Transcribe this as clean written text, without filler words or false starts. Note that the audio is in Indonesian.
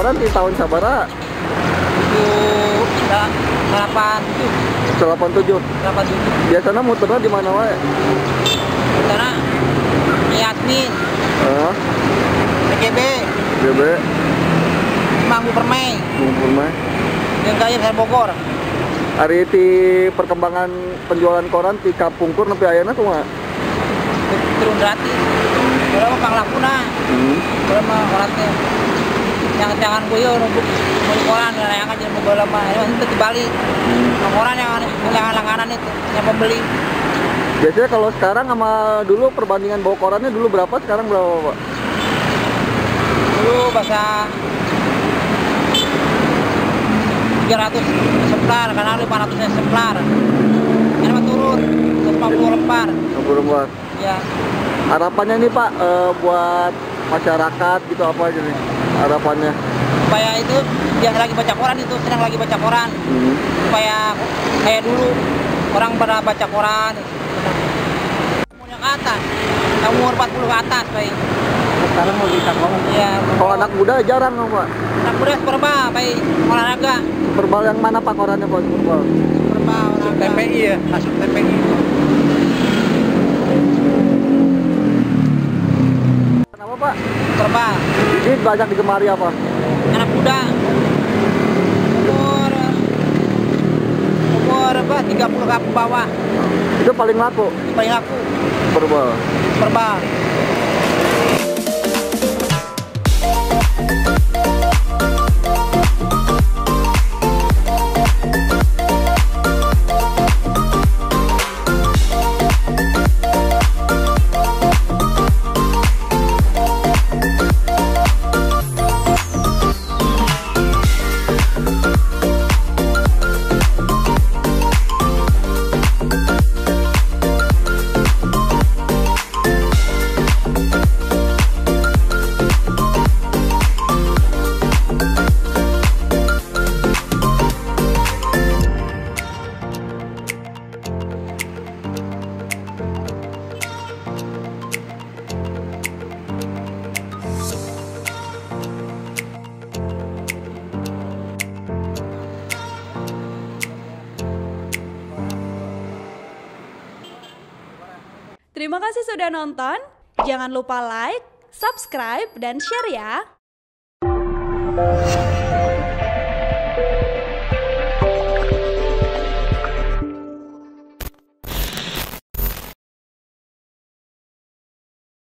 koran di tahun sabara? 87. Biasanya muternya di mana wae? Karena Yasmin, PGB, Manggu Permai, yang kaya saya Bogor. Hari di perkembangan penjualan koran di Kapungkur nepi ayeuna kumaha? Turun gratis. Kalau mah panglakuna. Kalau mah korannya yang jangan gue yo numpuk koran yang aja mau bola mah itu dibalik. Koran yang langganan itu yang pembeli. Biasanya kalau sekarang sama dulu perbandingan bawa korannya dulu berapa, sekarang berapa, Pak? Dulu bahasa 300 eksemplar, karena 500 eksemplar. Ini mah turun 150 lembar. 50 lembar. Ya. Harapannya nih Pak, buat masyarakat gitu apa aja nih harapannya? Supaya itu yang lagi baca koran itu senang lagi baca koran. Supaya kayak dulu orang pada baca koran. Umurnya ke atas, umur 40 ke atas baik. Sekarang mau bisa banget. Iya. Kalau anak muda jarang Pak. Anak muda superbal, baik olahraga. Superbal yang mana Pak korannya Pak? Superbal. Superbal olahraga. TPI ya, masuk TPI. Kenapa Pak? Superbal. Ini banyak digemari apa? Anak muda. Umur apa? 30 ke bawah. Itu paling laku. Paling laku. Superbal. Superbal. Terima kasih sudah nonton. Jangan lupa like, subscribe, dan share ya.